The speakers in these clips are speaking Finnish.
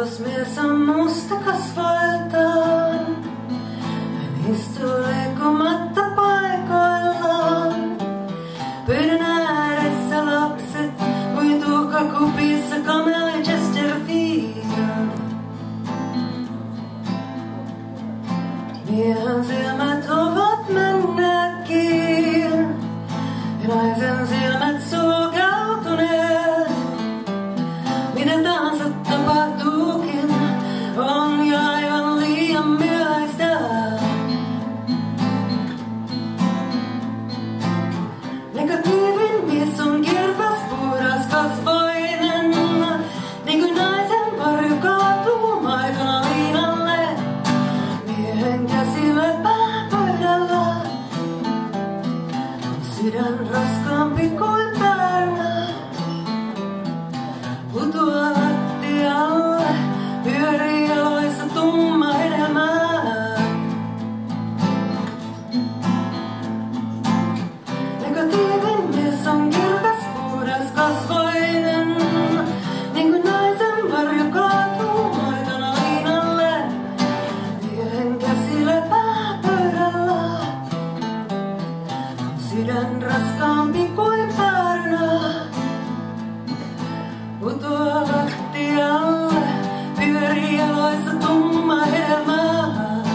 Jos mies on musta kasvoiltaan, hän istuu leikomatta paikoillaan. Pöydän ääressä lapset, kuin tuhkakupissa Camel ja Chesterfield. Miehen silmät ovat menneetkin, ja naisen silmät sulkeutuneet. Mitä tahansa tapahtuukin, on jo aivan liian myöhäistä. Negatiivin mies on kirkas, puhdas kasvoinen, niin kuin naisen varjo kaatuu maikana liinalle. Miehen käsi lepää pöydällä, sydän raskaampi kuin päärnä. Putoaa lattialle, pyörii jaloissa tumma hedelmää. Negatiivin mies on kirkas, puhdas kasvoinen, niin kuin naisen varjo kaatuu maitona liinalle. Miehen käsi lepää pöydällä, sydän raskaampi kuin päärnä. Putoaa lattialle, pyörii jaloissa tumma hedelmää.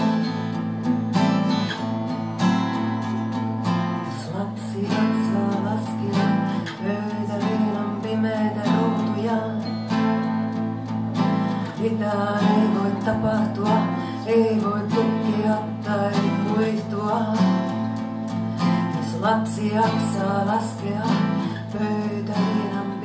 Jos lapsi jaksaa laskea pöytäliinan pimeitä ruutuja, mitään ei voi tapahtua, ei voi tukkia tai kuihtua. Jos lapsi jaksaa laskea pöytäliinan